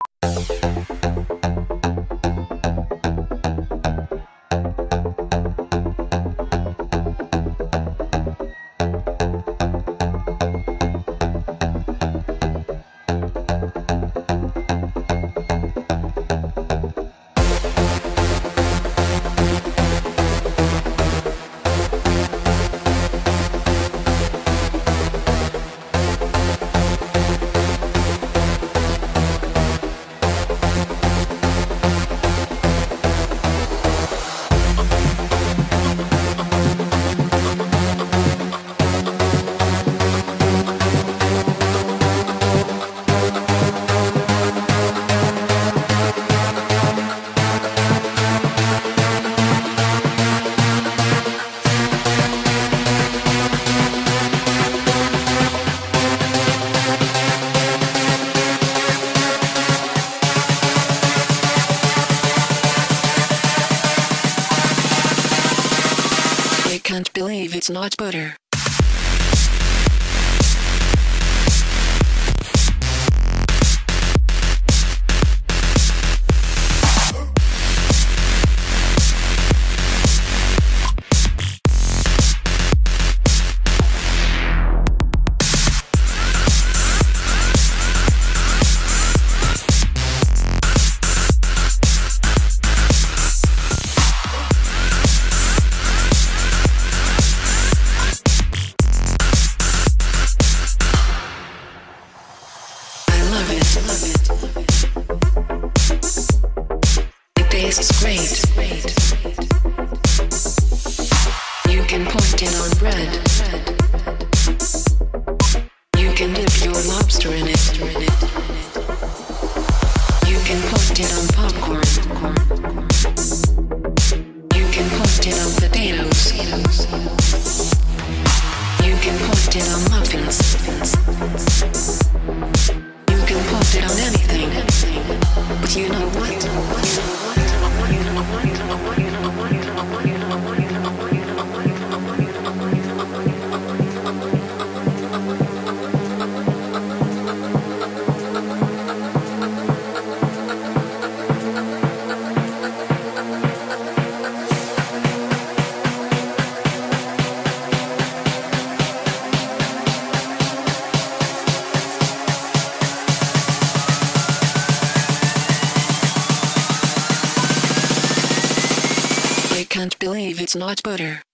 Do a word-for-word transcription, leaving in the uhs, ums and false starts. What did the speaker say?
Can't believe it's not butter. It tastes great. You can put it on bread. You can dip your lobster in it. You can put it on popcorn. You can put it on potatoes. You can put it on muffins. You can put it on anything. But you know what? I can't believe it's not butter.